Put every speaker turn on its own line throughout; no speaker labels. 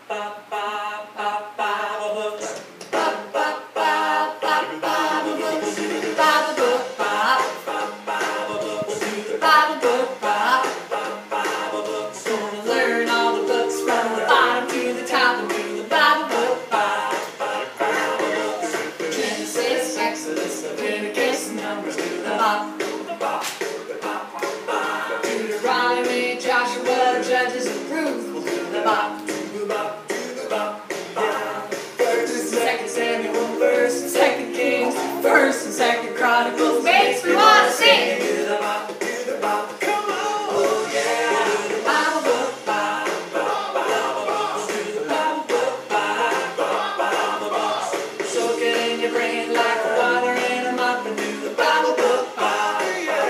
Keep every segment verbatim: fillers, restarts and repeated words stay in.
Book Bop. Gonna learn all the books from the bottom to the top and do the Bible Book Bop. Genesis, Exodus, Leviticus, Numbers, do the Bop. Deuteronomy, Joshua, Judges, and Ruth, we'll do the Bop. First and Second Samuel, First and Second Kings, First and Second Chronicles, makes me wanna sing. Do the Bop. Brain like water in a mop and do the Bible Book Bop.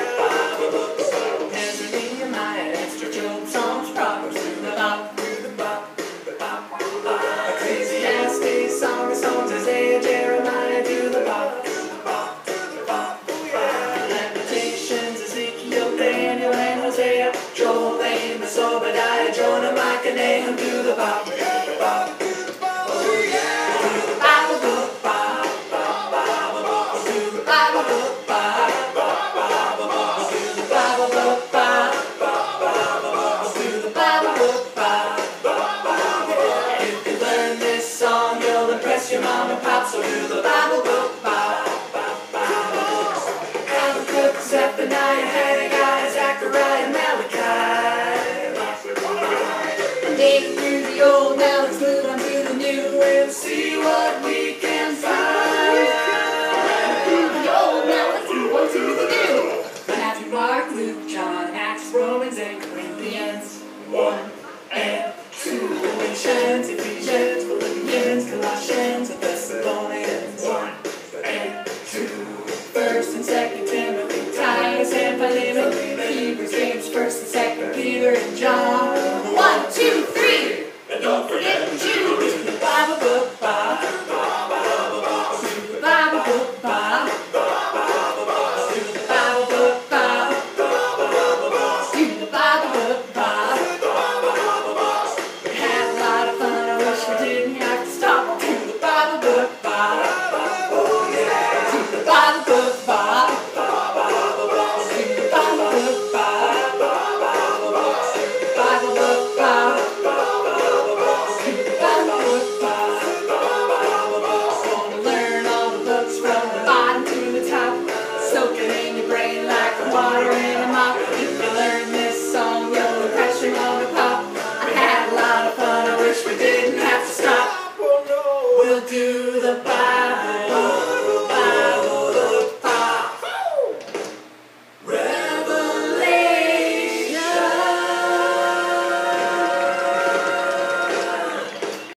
Ezra, Nehemiah, Esther, Job, Psalms, Proverbs, do the Bop. Ecclesiastes, Song of Songs, Isaiah, Jeremiah, do the Bop. Lamentations, Ezekiel, Daniel, and Hosea, Joel, Amos, Obadiah, Jonah, Micah, Nahum, do the Bop. Your mom and pop, so do the Bible Book Bop. Habakkuk, Zephaniah, Haggai, Zechariah, Malachi. Dig through the old, now let's move on to the new and see what we can find. Through the old, now let's move on to the new. Matthew, Mark, Luke, John, Acts, Romans, and Corinthians. One and two. Galatians, Ephesians, Philippians, Colossians, and Thessalonians. One and two. First and Second Timothy, Titus and Philemon, Hebrews, James, First and Second Peter and John. One, two, three. And don't forget Jude. The Bible Book Bop. The Bible Book Bop. The Bible Book Bop. The Bible Book Bop. We didn't have to stop to the Bible Book Bop. Oh yeah. To the Bible Book Bop. To the Bible Book Bop. Bible Book Bop. To the Bible Book Bop. Gonna learn all the books from the bottom to the top. Soak it in your brain like water in a mop. If you learn this song, you'll impress your mom and pop. I had a lot of fun, I wish we didn't have to stop. We'll do the Bible.